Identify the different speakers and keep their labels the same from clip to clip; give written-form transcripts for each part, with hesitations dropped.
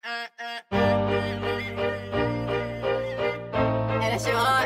Speaker 1: That's your heart.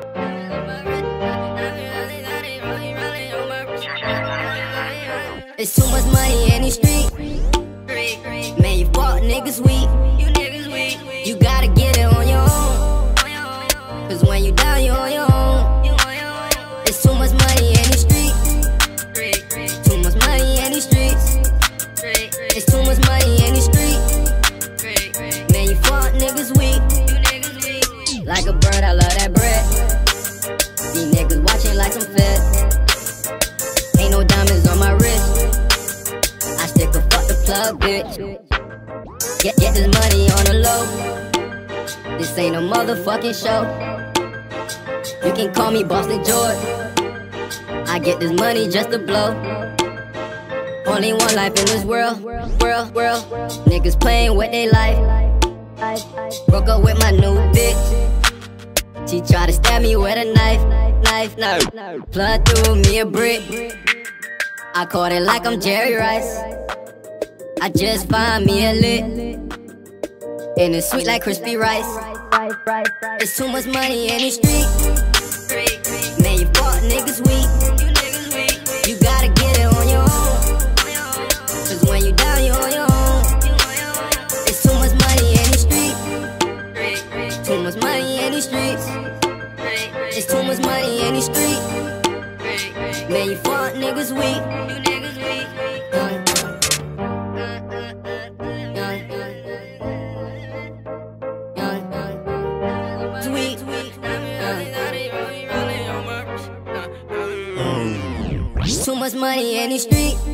Speaker 1: It's too much money in the street. Man, you fuck niggas weak. You gotta get it on your own. Cause when you down, you on your own. It's too much money in the street. Too much money in the streets. It's too much money in the street. Man, you fuck niggas weak. Like a bird, I love that bread. These niggas watching like some fed. Ain't no diamonds on my wrist. I stick a fuck the plug, bitch. Get this money on the low. This ain't a motherfucking show. You can call me Boston George. I get this money just to blow. Only one life in this world. Niggas playing with their life. Broke up with my new bitch. She tried to stab me with a knife. Plug through me a brick. I caught it like I'm Jerry Rice. I just find me a lick. And it's sweet like crispy rice. It's too much money in the street. Man, you fuck niggas weak. You gotta get it on your own. Cause when you down, you on your own. It's too much money in the street. Too much money in the streets. It's too much money in the street. Man, you fuck niggas weak. Too much money in the street.